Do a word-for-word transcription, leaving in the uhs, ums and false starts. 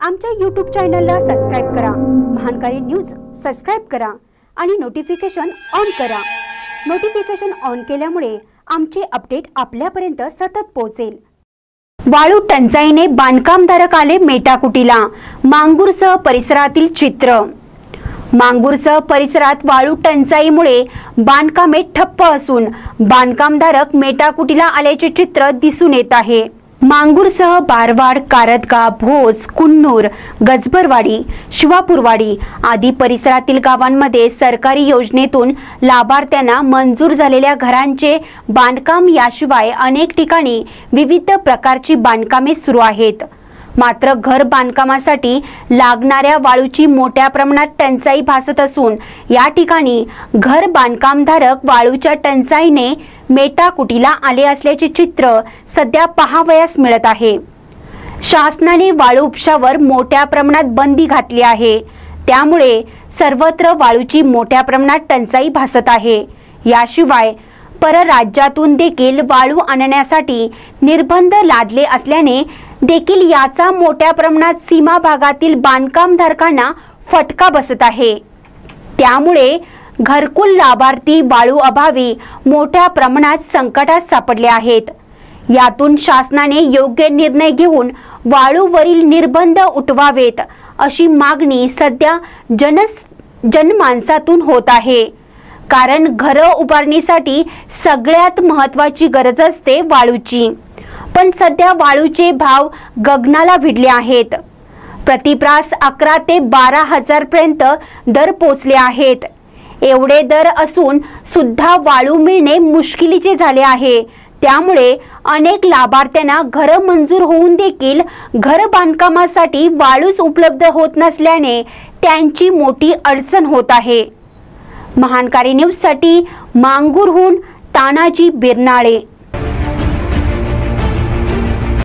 आमच्या यूट्यूब चॅनलला सबस्क्राइब करा, महानकारी न्यूज सबस्क्राइब करा आणि नोटिफिकेशन ऑन करा। नोटिफिकेशन ऑन केल्यामुळे आमचे अपडेट आपल्यापर्यंत सतत पोहोचेल। वाळू टंचाईने बांधकामधारक आले मेटाकुटीला, मांगूरसह परिसरातील चित्र। मांगूरसह परिसरात वाळू टंचाईमुळे बांधकामे ठप्प असून बांधकामधारक मेटाकुटीला आल्याचे चित्र दिसून येत आहे। मांगूरसह बारवाड, कारदगा, भोज, कुन्नूर, गजबरवाडी, शिवापूरवाडी आदी परिसरातील गावांमध्ये सरकारी योजनेतून लाभार्थ्यांना मंजूर झालेल्या घरांचे बांधकाम याशिवाय अनेक ठिकाणी विविध प्रकारची बांधकामे सुरू आहेत। मात्र घर बांधकामासाठी लागणाऱ्या वाळूची मोठ्या प्रमाणात टंचाई भासत असून या ठिकाणी घर बांधकामधारक वाळूच्या टंचाईने मेटाकुटीला आले असल्याचे चित्र सध्या पाहावयास मिळत आहे। शासनाने वाळू उपशावर मोठ्या प्रमाणात बंदी घातली आहे, त्यामुळे सर्वत्र वाळूची मोठ्या प्रमाणात टंचाई भासत आहे। याशिवाय परराज्यातून देखील वाळू आणण्यासाठी निर्बंध लादले असल्याने देखील याचा मोठ्या प्रमाणात सीमा भागातील बांधकामधारकांना फटका बसत आहे। त्यामुळे घरकुल लाभार्थी वाळू अभावी मोठ्या प्रमाणात संकटात सापडले आहेत। यातून शासनाने योग्य निर्णय घेऊन वाळूवरील निर्बंध उठवावेत अशी मागणी सध्या जन जनमानसातून होत आहे। कारण घर उभारणीसाठी सगळ्यात महत्त्वाची गरज असते वाळूची, पण सध्या वाळूचे भाव गगनाला भिडले आहेत। प्रतिप्रास अकरा ते बारा हजार पर्यंत दर पोचले आहेत। एवढे दर असून सुद्धा वाळू मिळणे मुश्किलीचे झाले आहे। त्यामुळे अनेक लाभार्थ्यांना घर मंजूर होऊन देखील घर बांधकामासाठी वाळूच उपलब्ध होत नसल्याने त्यांची मोठी अडचण होत आहे। महानकारी न्यूज साठी मांगूरहून तानाजी बिरनाळे।